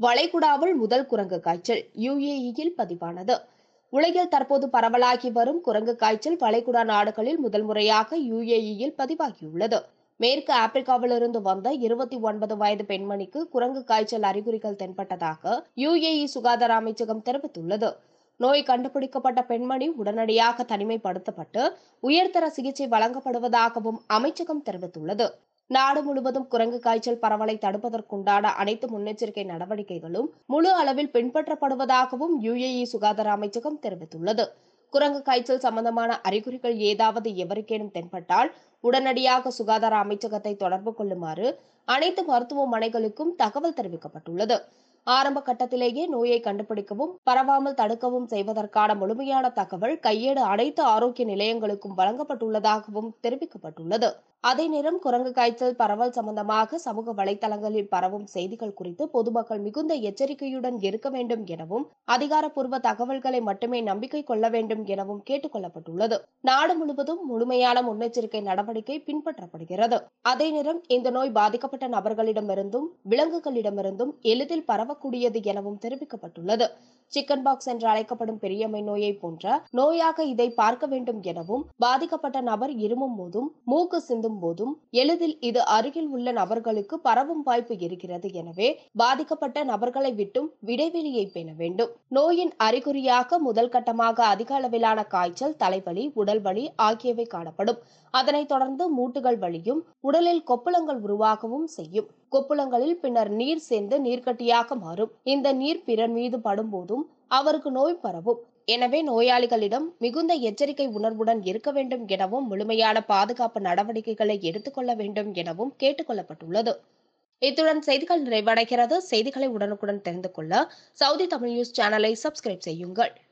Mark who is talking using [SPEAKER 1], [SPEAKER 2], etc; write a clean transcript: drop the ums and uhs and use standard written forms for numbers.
[SPEAKER 1] வளைகுடாவில் முதல் குரங்கு காய்ச்சல் யுஏஇயில் பதிவானது. உலகில் தற்போது பரவலாகி வரும் குரங்கு காய்ச்சல் வளைகுடா நாடுகளில் முதல் முறையாக யுஏஇயில் பதிவாகியுள்ளது. மேற்கு ஆப்பிரிக்காவிலிருந்து வந்த 29 வயது பெண்மணிக்கு குரங்கு காய்ச்சல் அறிகுறிகள் தென்பட்டதாக யுஏஇ சுகாதார அமைச்சகம் தெரிவித்துள்ளது. நோய் கண்டுபிடிக்கப்பட்ட பெண்மணி உடனடியாக தனிமைப்படுத்தப்பட்டு உயர்தர சிகிச்சை வழங்கப்படுவதாகவும் அமைச்சகம் தெரிவித்துள்ளது. நாடு முழுவதும் குரங்கு காய்ச்சல் பரவலை தடுப்பதற்குண்டான அனைத்து முன்னெச்சரிக்கை நடவடிக்கைகளும் முழு அளவில் பின்பற்றப்படுவதாகவும் யுஏஇ சுகாதார அமைச்சகம் தெரிவித்துள்ளது. குரங்கு காய்ச்சல் சம்பந்தமான அறிகுறிகள் ஏதாவது எவருக்கேனும் தென்பட்டால் உடனடியாக சுகாதார அமைச்சகத்தை தொடர்பு கொள்ளுமாறு அனைத்து மருத்துவமனைகளுக்கும் தகவல் தெரிவிக்கப்பட்டுள்ளது. ஆரம்ப கட்டத்திலேயே நோயை கண்டுபிடிக்கவும் பரவாமல் தடுக்கவும் செய்வதற்கான முழுமையான தகவல் கையேடு அனைத்து ஆரோக்கிய நிலையங்களுக்கும் வழங்கப்பட்டுள்ளதாகவும் தெரிவிக்கப்பட்டுள்ளது. அதே நேரம் குரங்கு காய்ச்சல் பரவல் சம்பந்தமாக சமூக வலைதளங்களில் பரவும் செய்திகள் குறித்து பொதுமக்கள் மிகுந்த எச்சரிக்கையுடன் இருக்க வேண்டும் எனவும் அதிகாரப்பூர்வ தகவல்களை மட்டுமே நம்பிக்கை கொள்ள வேண்டும் எனவும் கேட்டுக் கொள்ளப்பட்டுள்ளது. நாடு முழுவதும் முழுமையான முன்னெச்சரிக்கை நடவடிக்கை பின்பற்றப்படுகிறது. அதே நேரம் இந்த நோய் பாதிக்கப்பட்ட நபர்களிடமிருந்தும் விலங்குகளிடமிருந்தும் எளிதில் பரவக்கூடியது எனவும் தெரிவிக்கப்பட்டுள்ளது. சிக்கன் பாக்ஸ் என்று அழைக்கப்படும் பெரியம்மை நோயை போன்ற நோயாக இதை பார்க்க வேண்டும் எனவும் பாதிக்கப்பட்ட நபர் இருமும் போதும் மூக்கு சிந்தும் போதும் எளிதில் இது அருகில் உள்ள நபர்களுக்கு பரவும் வாய்ப்பு இருக்கிறது. எனவே பாதிக்கப்பட்ட நபர்களை விட்டும் இடைவெளியை பேண வேண்டும். நோயின் அறிகுறியாக முதல் கட்டமாக அதிக அளவிலான காய்ச்சல், தலைவலி, உடல் வலி ஆகியவை காணப்படும். அதனைத் தொடர்ந்து மூட்டுகள் வலியும் உடலில் கொப்புளங்கள் உருவாகவும் செய்யும். கொப்புளங்களில் பின்னர் நீர் சேர்ந்து நீர்க்கட்டியாக மாறும். இந்த நீர் பிறர் மீது படும்போதும் அவருக்கு நோய் பரவும். எனவே நோயாளிகளிடம் மிகுந்த எச்சரிக்கை உணர்வுடன் இருக்க வேண்டும் எனவும் முழுமையான பாதுகாப்பு நடவடிக்கைகளை எடுத்துக்கொள்ள வேண்டும் எனவும் கேட்டுக் கொள்ளப்பட்டுள்ளது. இத்துடன் செய்திகள் நிறைவடைகிறது. செய்திகளை உடனுக்குடன் தெரிந்து கொள்ள சவுதி தமிழ் நியூஸ் சேனலை சப்ஸ்கிரைப் செய்யுங்கள்.